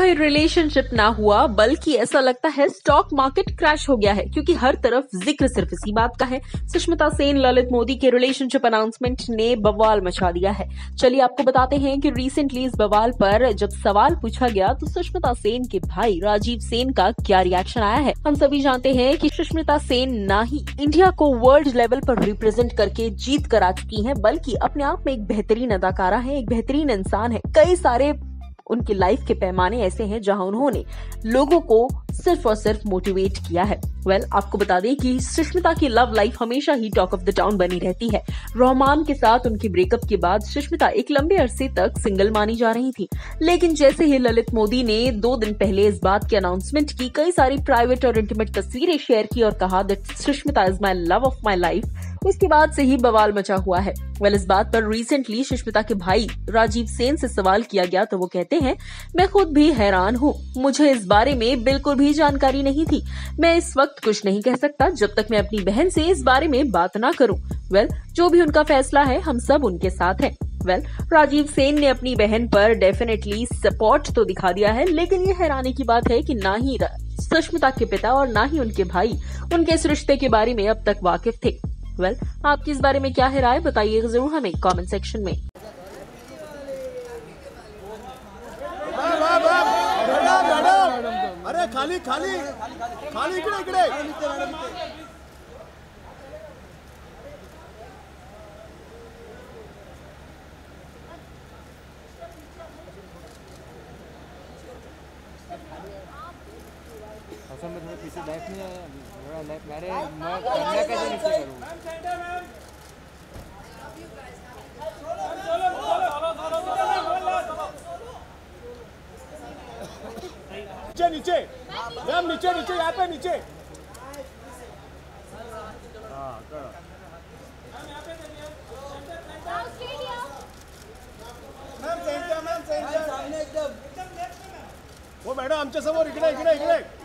भाई रिलेशनशिप ना हुआ बल्कि ऐसा लगता है स्टॉक मार्केट क्रैश हो गया है, क्योंकि हर तरफ जिक्र सिर्फ इसी बात का है। सुष्मिता सेन ललित मोदी के रिलेशनशिप अनाउंसमेंट ने बवाल मचा दिया है। चलिए आपको बताते हैं कि रिसेंटली इस बवाल पर जब सवाल पूछा गया तो सुष्मिता सेन के भाई राजीव सेन का क्या रिएक्शन आया है। हम सभी जानते हैं कि सुष्मिता सेन ना ही इंडिया को वर्ल्ड लेवल पर रिप्रेजेंट करके जीत कर आ चुकी हैं, बल्कि अपने आप में एक बेहतरीन अदाकारा है, एक बेहतरीन इंसान है। कई सारे उनकी लाइफ के पैमाने ऐसे हैं जहां उन्होंने लोगों को सिर्फ और सिर्फ मोटिवेट किया है। आपको बता दें कि सुष्मिता की लव लाइफ हमेशा ही टॉक ऑफ द टाउन बनी रहती है। रोहमान के साथ उनकी ब्रेकअप के बाद सुष्मिता एक लंबे अरसे तक सिंगल मानी जा रही थी, लेकिन जैसे ही ललित मोदी ने 2 दिन पहले इस बात की अनाउंसमेंट की, कई सारी प्राइवेट और इंटीमेट तस्वीरें शेयर की और कहा that Sushmita is my love of my life, उसके बाद से ही बवाल मचा हुआ है। इस बात पर रिसेंटली सुष्मिता के भाई राजीव सेन से सवाल किया गया तो वो कहते हैं, मैं खुद भी हैरान हूँ, मुझे इस बारे में बिल्कुल भी जानकारी नहीं थी। मैं इस वक्त कुछ नहीं कह सकता जब तक मैं अपनी बहन से इस बारे में बात ना करूँ। जो भी उनका फैसला है हम सब उनके साथ हैं। राजीव सेन ने अपनी बहन पर डेफिनेटली सपोर्ट तो दिखा दिया है, लेकिन ये हैरानी की बात है कि ना ही सुष्मिता के पिता और ना ही उनके भाई उनके इस रिश्ते के बारे में अब तक वाकिफ थे। आपकी इस बारे में क्या है राय, बताइएगा जरूर हमें कमेंट सेक्शन में। अरे खाली खाली खाली इकडे इकडे असल में थोड़ा पीछे बैक नहीं आया, थोड़ा लेफ्ट मैं कैसे नीचे करूँ। नीचे नीचे मैम, नीचे नीचे, यहाँ पे नीचे। हाँ मैम सेंटर, मैम सेंटर, वो मॅडम आमच्या समोर, इकडे इकडे इकडे।